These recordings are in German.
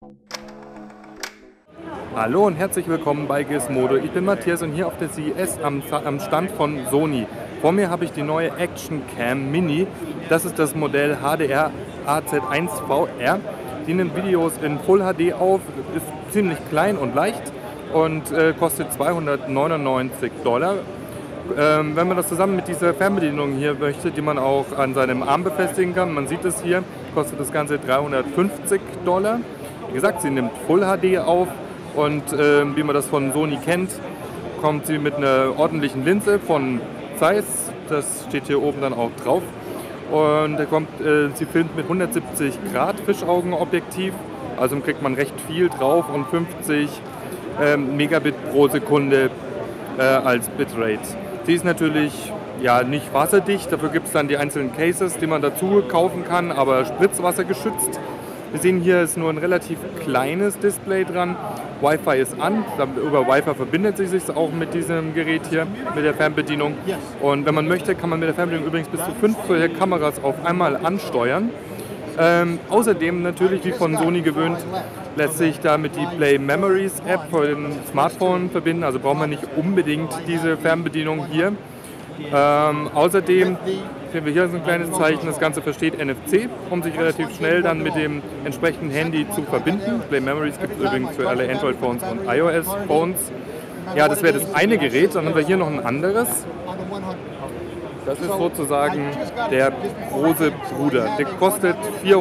Hallo und herzlich willkommen bei Gizmodo. Ich bin Matthias und hier auf der CES am Stand von Sony. Vor mir habe ich die neue Action Cam Mini. Das ist das Modell HDR AZ1 VR. Die nimmt Videos in Full HD auf, ist ziemlich klein und leicht und kostet $299. Wenn man das zusammen mit dieser Fernbedienung hier möchte, die man auch an seinem Arm befestigen kann, man sieht es hier, kostet das Ganze $350. Wie gesagt, sie nimmt Full HD auf und wie man das von Sony kennt, kommt sie mit einer ordentlichen Linse von Zeiss, das steht hier oben dann auch drauf. Und sie filmt mit 170 Grad Fischaugenobjektiv, also kriegt man recht viel drauf und 50 Megabit pro Sekunde als Bitrate. Sie ist natürlich nicht wasserdicht, dafür gibt es dann die einzelnen Cases, die man dazu kaufen kann, aber spritzwassergeschützt. Wir sehen hier ist nur ein relativ kleines Display dran. Wi-Fi ist an, über Wi-Fi verbindet sich es auch mit diesem Gerät hier, mit der Fernbedienung. Und wenn man möchte, kann man mit der Fernbedienung übrigens bis zu 5 solcher Kameras auf einmal ansteuern. Außerdem natürlich, wie von Sony gewöhnt, lässt sich damit die Play Memories App für den Smartphone verbinden, also braucht man nicht unbedingt diese Fernbedienung hier. Außerdem sehen wir hier so ein kleines Zeichen, das Ganze versteht NFC, um sich relativ schnell dann mit dem entsprechenden Handy zu verbinden. Play Memories gibt es übrigens für alle Android-Phones und iOS-Phones. Ja, das wäre das eine Gerät, dann haben wir hier noch ein anderes. Das ist sozusagen der große Bruder. Der kostet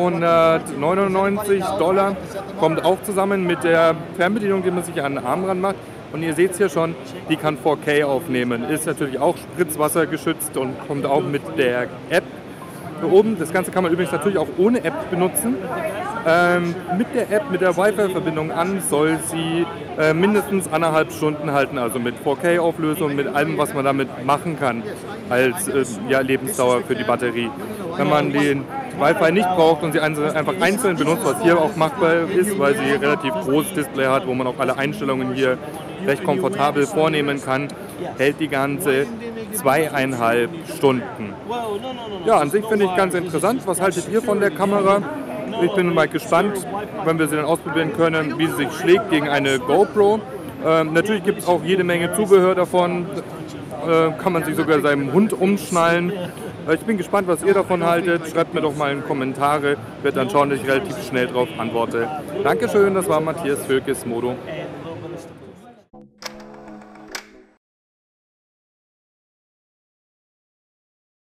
$499, kommt auch zusammen mit der Fernbedienung, die man sich an den Arm ran macht. Und ihr seht es hier schon, die kann 4K aufnehmen. Ist natürlich auch spritzwassergeschützt und kommt auch mit der App hier oben. Das Ganze kann man übrigens natürlich auch ohne App benutzen. Mit der App, mit der Wi-Fi-Verbindung an, soll sie mindestens 1,5 Stunden halten, also mit 4K-Auflösung, mit allem, was man damit machen kann, als Lebensdauer für die Batterie. Wenn man den Wi-Fi nicht braucht und sie einfach einzeln benutzt, was hier auch machbar ist, weil sie ein relativ großes Display hat, wo man auch alle Einstellungen hier recht komfortabel vornehmen kann, hält die ganze 2,5 Stunden. Ja, an sich finde ich ganz interessant. Was haltet ihr von der Kamera? Ich bin mal gespannt, wenn wir sie dann ausprobieren können, wie sie sich schlägt gegen eine GoPro. Natürlich gibt es auch jede Menge Zubehör davon. Kann man sich sogar seinem Hund umschnallen. Ich bin gespannt, was ihr davon haltet. Schreibt mir doch mal in Kommentare. Ich werde dann schauen, dass ich relativ schnell darauf antworte. Dankeschön, das war Matthias für Gizmodo.